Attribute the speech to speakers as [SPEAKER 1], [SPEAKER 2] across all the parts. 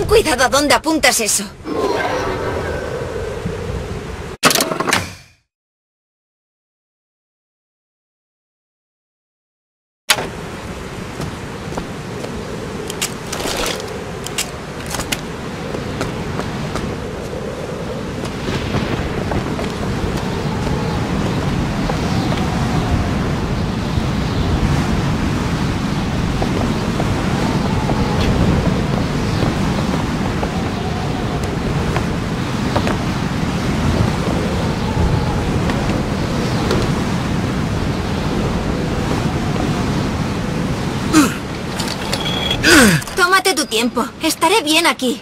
[SPEAKER 1] Ten cuidado a dónde apuntas eso. Tómate tu tiempo. Estaré bien aquí.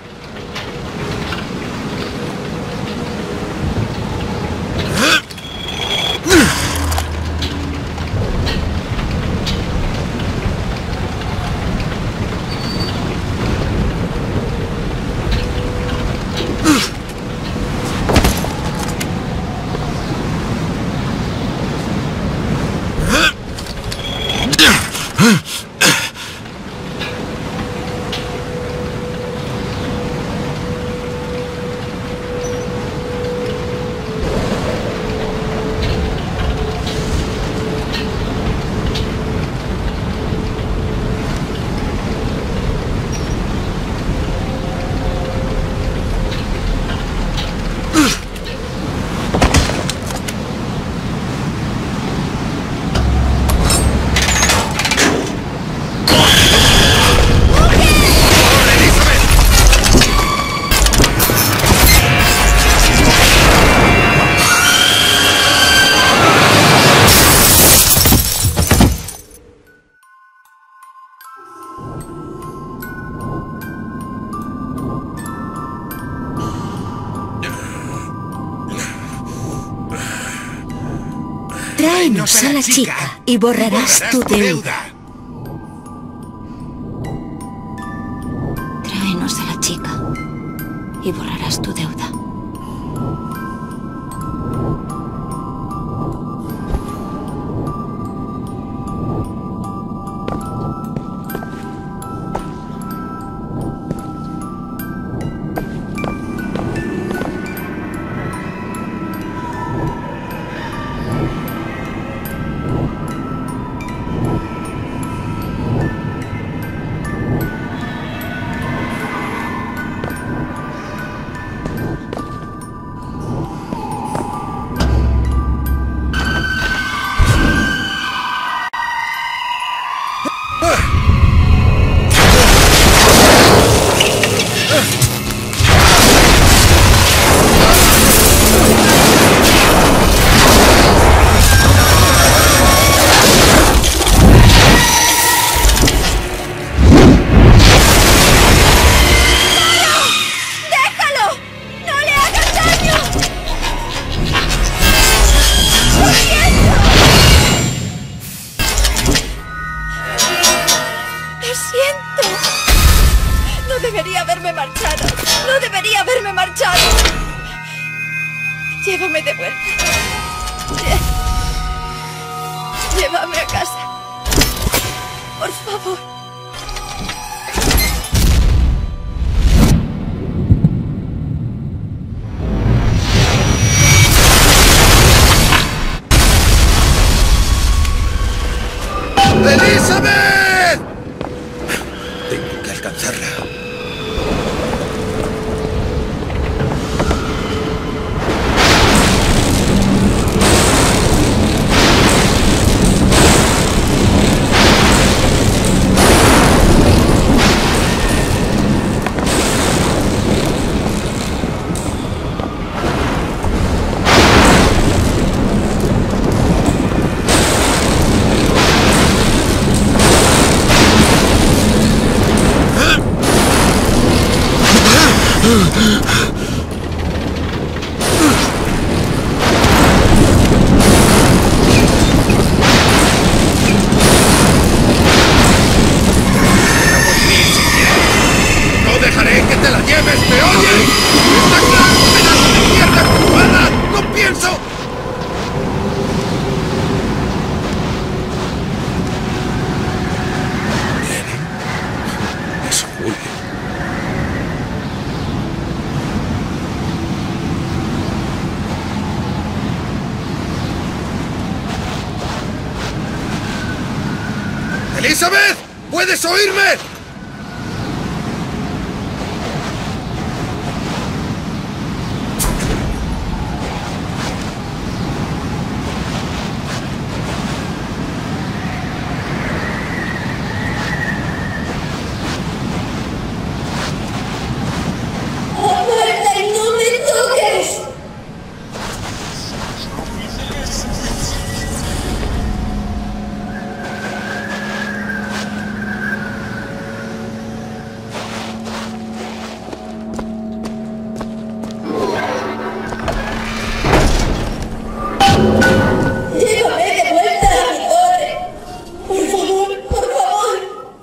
[SPEAKER 2] Tráenos a la chica y borrarás tu deuda. Tráenos a la chica y borrarás tu deuda.
[SPEAKER 1] Llévame de vuelta. Llévame a casa. Por favor.
[SPEAKER 3] ¡Elizabeth! Tengo que alcanzarla. ¡Elizabeth! ¿Puedes oírme?
[SPEAKER 1] ¡Aparta y no me toques! ¡Llévame de vuelta a mi torre! ¡Por favor, por favor!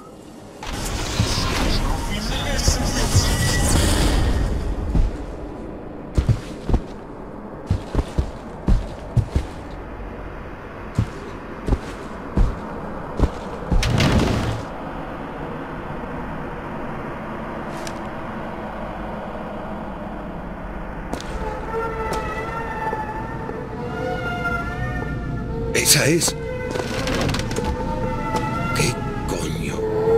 [SPEAKER 3] Esa es. ¿Qué coño?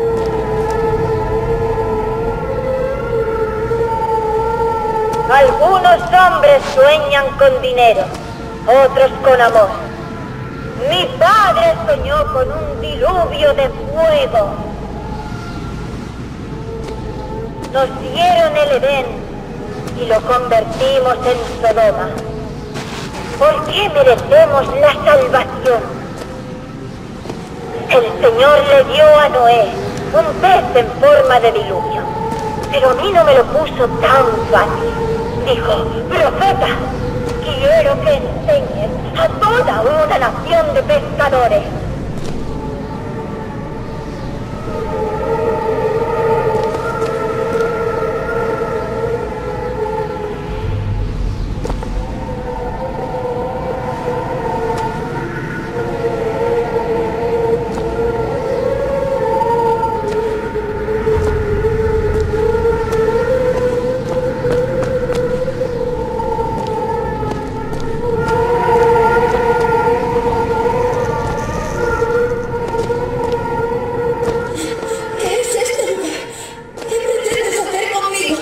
[SPEAKER 4] Algunos hombres sueñan con dinero, otros con amor. Mi padre soñó con un diluvio de fuego. Nos dieron el Edén y lo convertimos en Sodoma. ¿Por qué merecemos la salvación? El Señor le dio a Noé un pez en forma de diluvio, pero a mí no me lo puso tan fácil. Dijo: profeta, quiero que enseñes a toda una nación de pescadores.
[SPEAKER 1] ¿Qué es este lugar? ¿Qué pretendes hacer conmigo?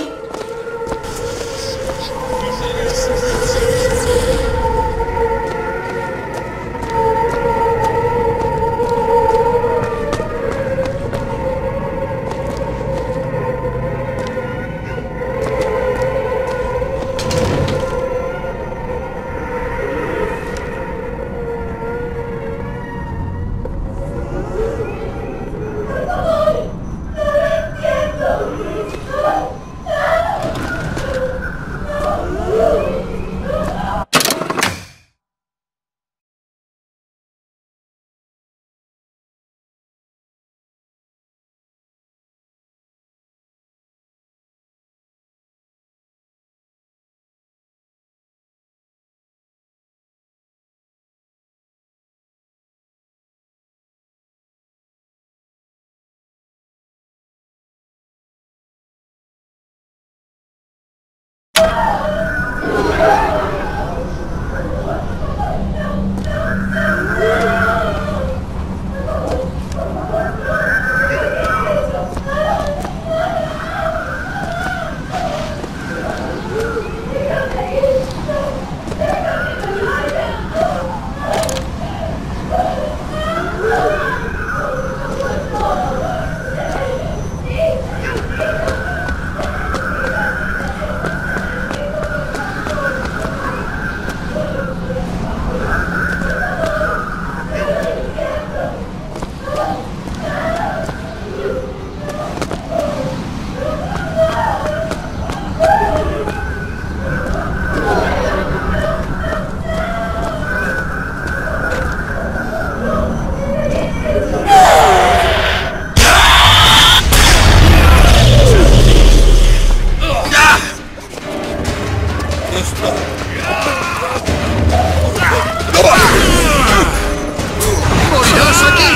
[SPEAKER 3] ¡Morirás aquí!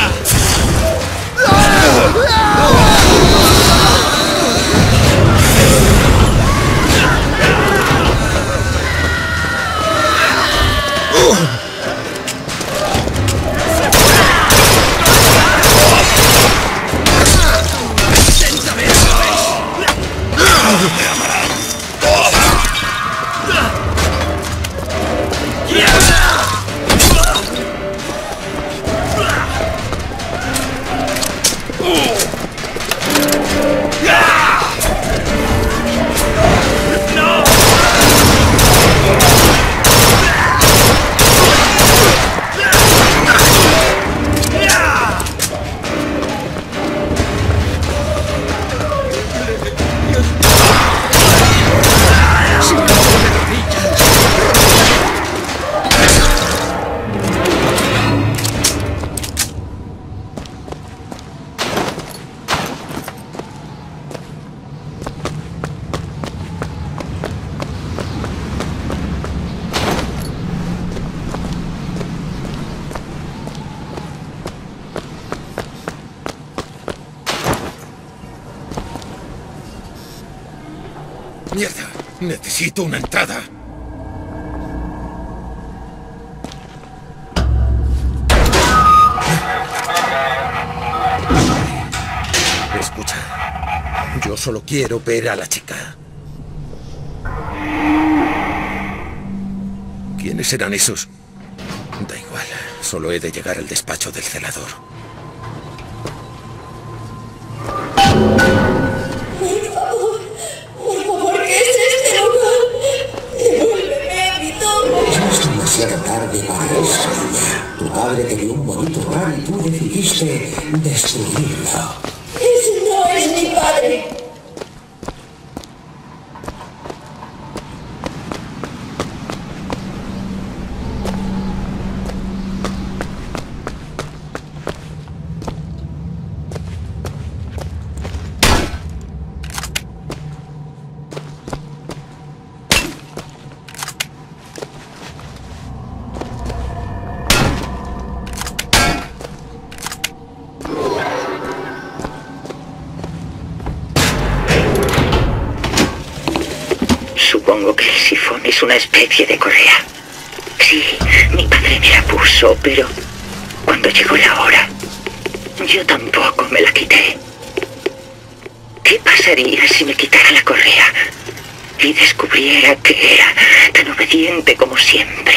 [SPEAKER 3] ¡Mierda! Necesito una entrada. Escucha. Yo solo quiero ver a la chica. ¿Quiénes eran esos? Da igual. Solo he de llegar al despacho del celador.
[SPEAKER 1] ¿Qué es este lugar? Devuélveme a mi Tom.
[SPEAKER 5] Ya es demasiado tarde para eso, niña. Tu padre te dio un bonito hogar y tú decidiste destruirlo.
[SPEAKER 1] Ese no es mi padre.
[SPEAKER 6] Supongo que el sifón es una especie de correa. Sí, mi padre me la puso, pero cuando llegó la hora, yo tampoco me la quité. ¿Qué pasaría si me quitara la correa y descubriera que era tan obediente como siempre?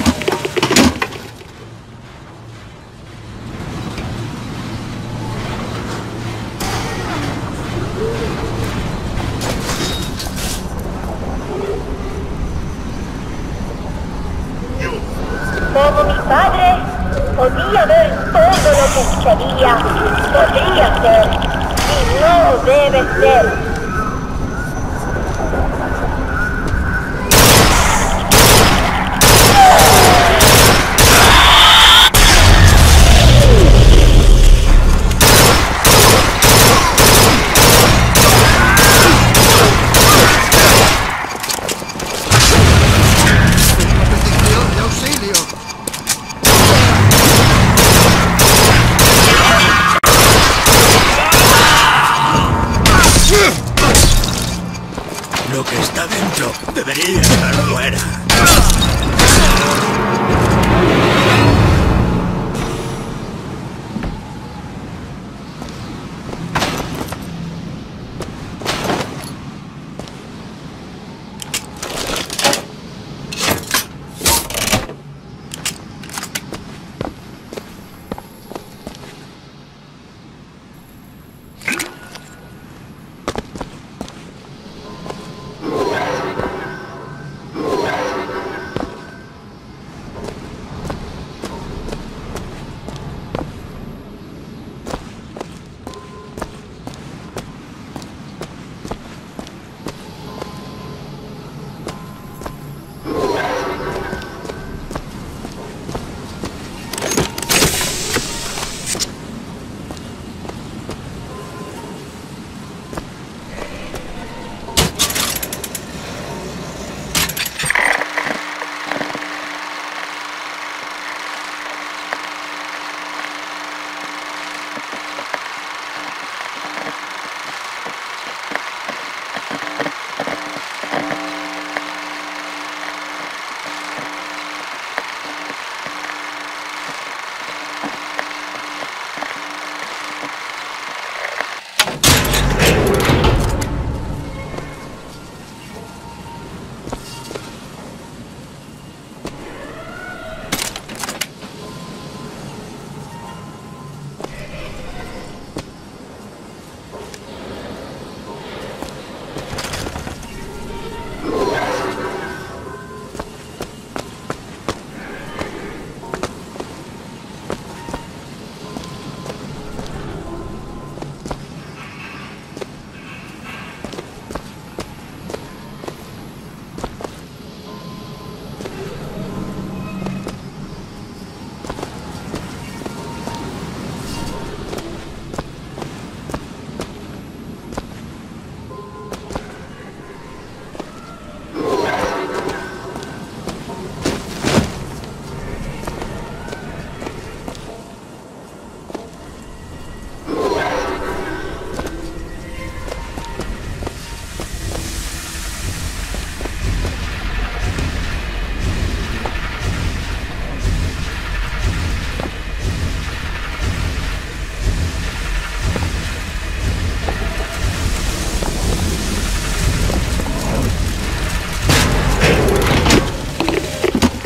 [SPEAKER 4] Como mi padre, podía ver todo lo que quería, podría ser, y no debe ser.
[SPEAKER 3] Lo que está dentro debería estar fuera.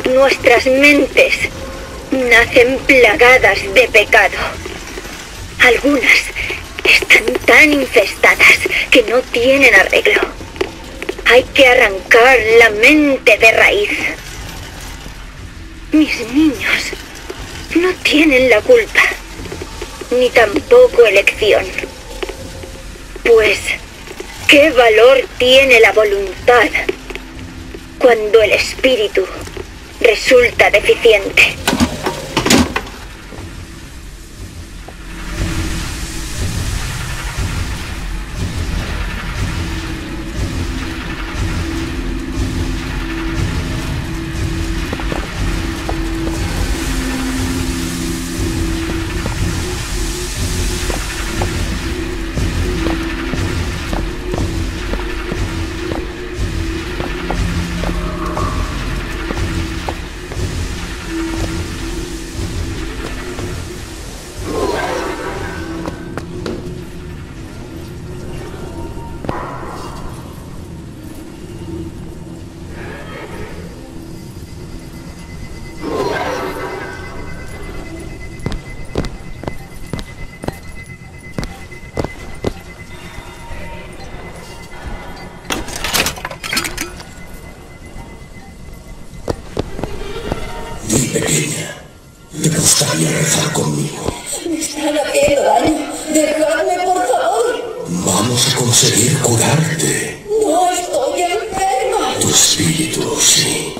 [SPEAKER 4] Nuestras mentes nacen plagadas de pecado. Algunas están tan infestadas que no tienen arreglo. Hay que arrancar la mente de raíz. Mis niños no tienen la culpa, ni tampoco elección. Pues, ¿qué valor tiene la voluntad cuando el espíritu resulta deficiente?
[SPEAKER 5] Pequeña, ¿te gustaría rezar conmigo?
[SPEAKER 1] Me están haciendo daño. Dejadme, por favor.
[SPEAKER 5] Vamos a conseguir curarte.
[SPEAKER 1] No estoy enferma.
[SPEAKER 5] Tu espíritu, sí.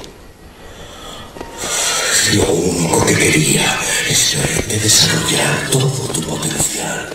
[SPEAKER 5] Lo único que quería es verte desarrollar todo tu potencial.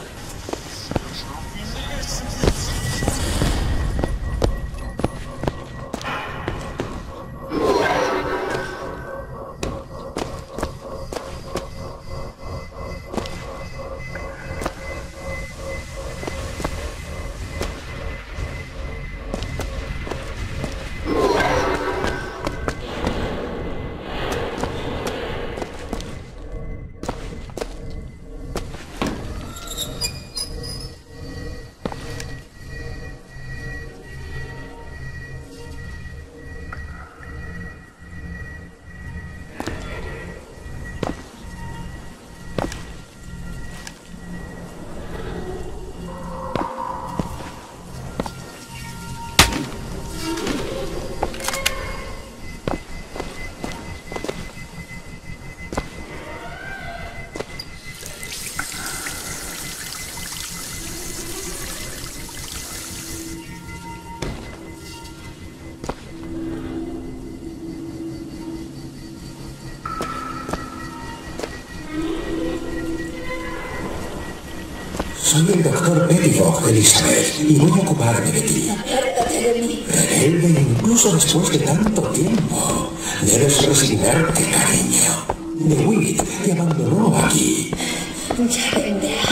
[SPEAKER 5] Soy el doctor Pettigrew, Elizabeth, y voy a ocuparme de ti.
[SPEAKER 1] Apártate de mí.
[SPEAKER 5] Rebelde incluso después de tanto tiempo. Debes resignarte, cariño. DeWitt te abandonó aquí.
[SPEAKER 1] Ya vendrá.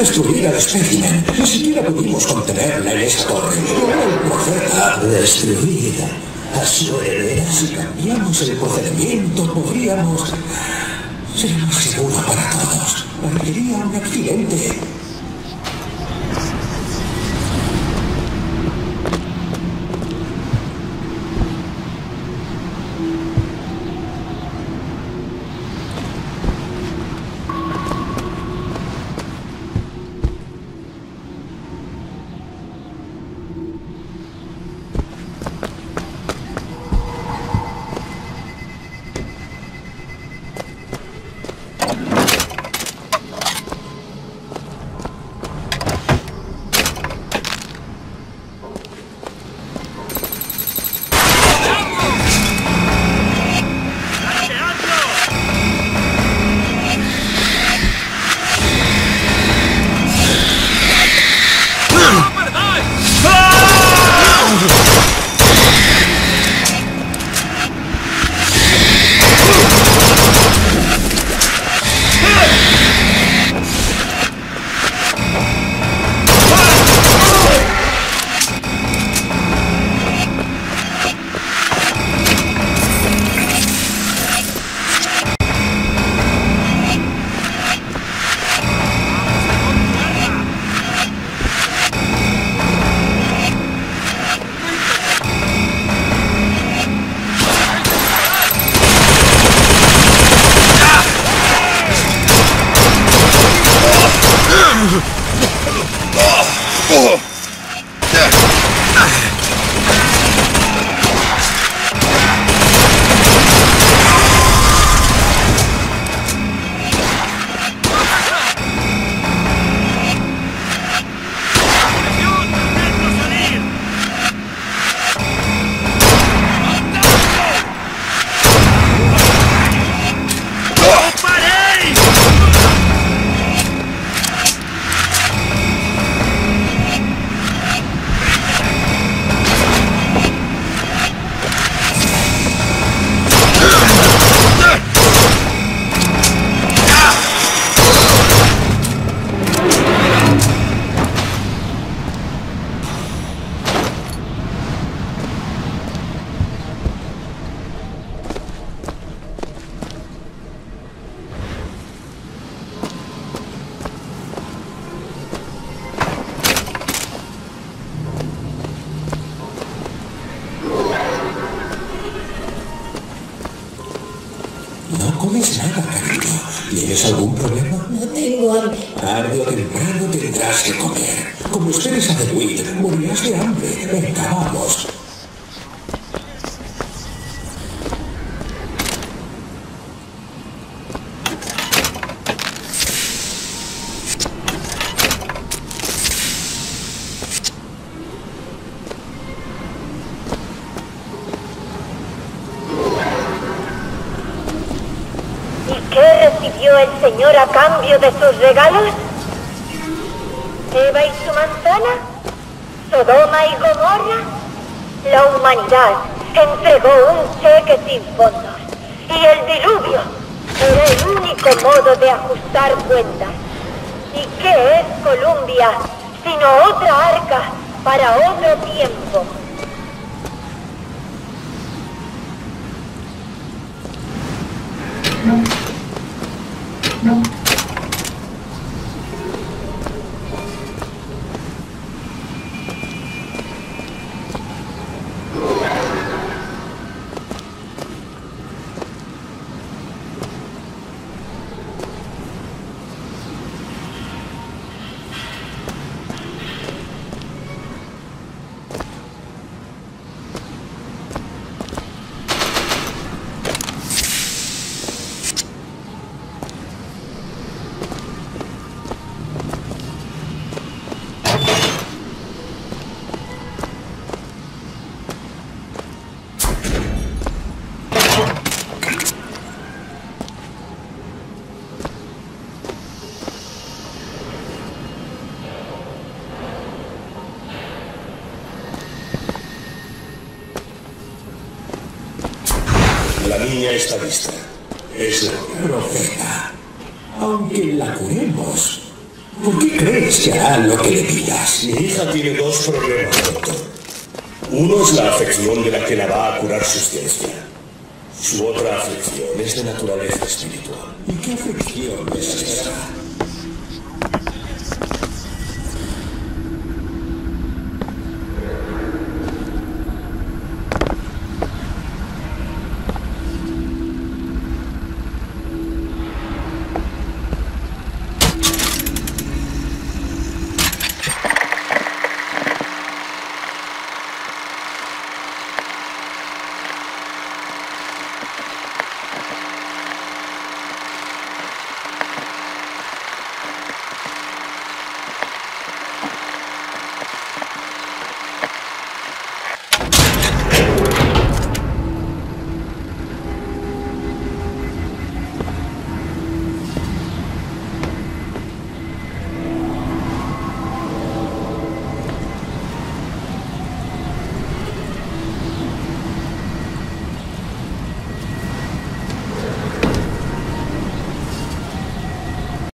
[SPEAKER 5] destruir al espécimen. Ni siquiera pudimos contenerla en esta torre. El profeta destruida. A su heredera, si cambiamos el procedimiento, podríamos... Sería más seguro para todos. Parecería un accidente. No comes nada, cariño. ¿Tienes algún problema?
[SPEAKER 1] No tengo hambre.
[SPEAKER 5] Tarde o temprano tendrás que comer. Como esperes a DeWitt, morirás de hambre. Venga, vamos.
[SPEAKER 4] ¿Qué recibió el Señor a cambio de sus regalos? ¿Eva y su manzana? ¿Sodoma y Gomorra? La humanidad entregó un cheque sin fondos. Y el diluvio era el único modo de ajustar cuentas. ¿Y qué es Columbia sino otra arca para otro tiempo?
[SPEAKER 5] La niña está lista. Es la profeta. Aunque la curemos, ¿Por qué crees que hará lo que le pidas?
[SPEAKER 7] Mi hija tiene dos problemas, doctor. Uno es la afección de la que la va a curar su ciencia. Su otra aflicción es de naturaleza espiritual.
[SPEAKER 5] ¿Y qué aflicción es esa?